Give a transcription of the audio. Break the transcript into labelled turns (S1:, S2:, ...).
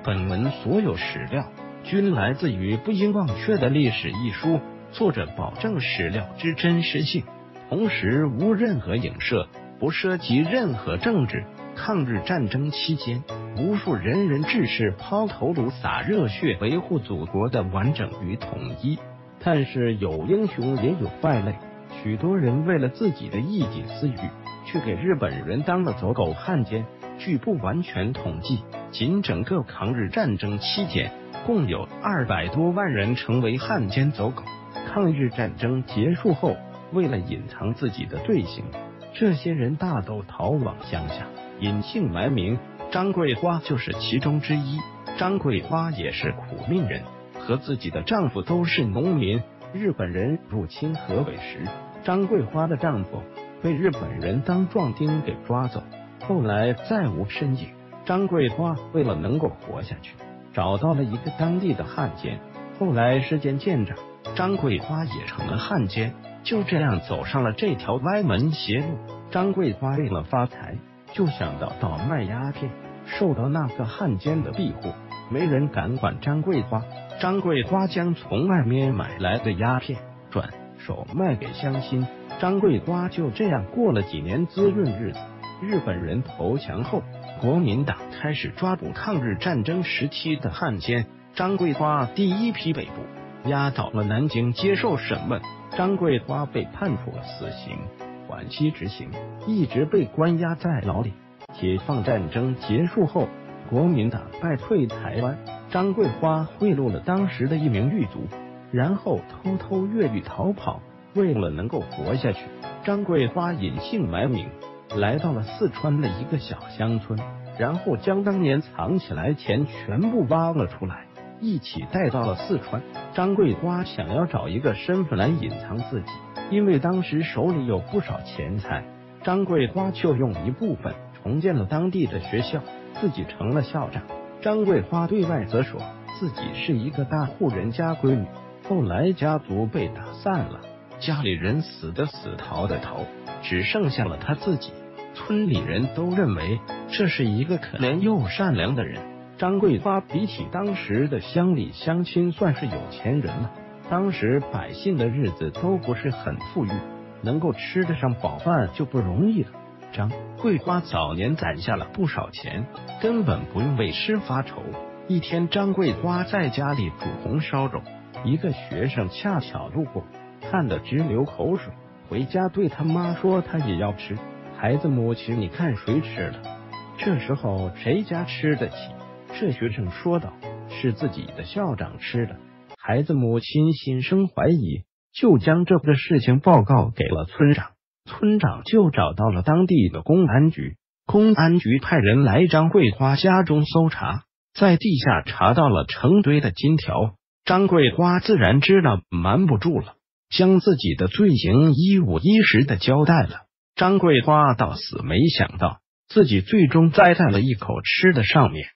S1: 本文所有史料均来自于不应忘却的历史一书，作者保证史料之真实性，同时无任何影射，不涉及任何政治。抗日战争期间，无数仁人志士抛头颅洒热血，维护祖国的完整与统一。但是有英雄也有败类，许多人为了自己的一己私欲，去给日本人当了走狗汉奸。据不完全统计，仅整个抗日战争期间，共有200多万人成为汉奸走狗。抗日战争结束后，为了隐藏自己的罪行，这些人大都逃往乡下，隐姓埋名。张桂花就是其中之一。张桂花也是苦命人，和自己的丈夫都是农民。日本人入侵河北时，张桂花的丈夫被日本人当壮丁给抓走，后来再无身影。张桂花为了能够活下去，找到了一个当地的汉奸。后来事件渐长，张桂花也成了汉奸，就这样走上了这条歪门邪路。张桂花为了发财，就想到倒卖鸦片，受到那个汉奸的庇护，没人敢管张桂花。张桂花将从外面买来的鸦片转手卖给乡亲，张桂花就这样过了几年滋润日子。日本人投降后，国民党开始抓捕抗日战争时期的汉奸。张桂花第一批被捕，押到了南京接受审问。张桂花被判处了死刑，缓期执行，一直被关押在牢里。解放战争结束后，国民党败退台湾，张桂花贿赂了当时的一名狱卒，然后偷偷越狱逃跑。为了能够活下去，张桂花隐姓埋名，来到了四川的一个小乡村，然后将当年藏起来钱全部挖了出来，一起带到了四川。张桂花想要找一个身份来隐藏自己，因为当时手里有不少钱财，张桂花就用一部分重建了当地的学校，自己成了校长。张桂花对外则说自己是一个大户人家闺女，后来家族被打散了，家里人死的死，逃的逃，只剩下了她自己。村里人都认为这是一个可怜又善良的人。张桂花比起当时的乡里乡亲算是有钱人了，当时百姓的日子都不是很富裕，能够吃得上饱饭就不容易了。张桂花早年攒下了不少钱，根本不用为吃发愁。一天，张桂花在家里煮红烧肉，一个学生恰巧路过，看得直流口水，回家对他妈说他也要吃。孩子母亲，你看谁吃了？这时候谁家吃得起？这学生说道，是自己的校长吃的。孩子母亲心生怀疑，就将这个事情报告给了村长。村长就找到了当地的公安局，公安局派人来张桂花家中搜查，在地下查到了成堆的金条。张桂花自然知道瞒不住了，将自己的罪行一五一十的交代了。张桂花到死没想到，自己最终栽在了一口吃的上面。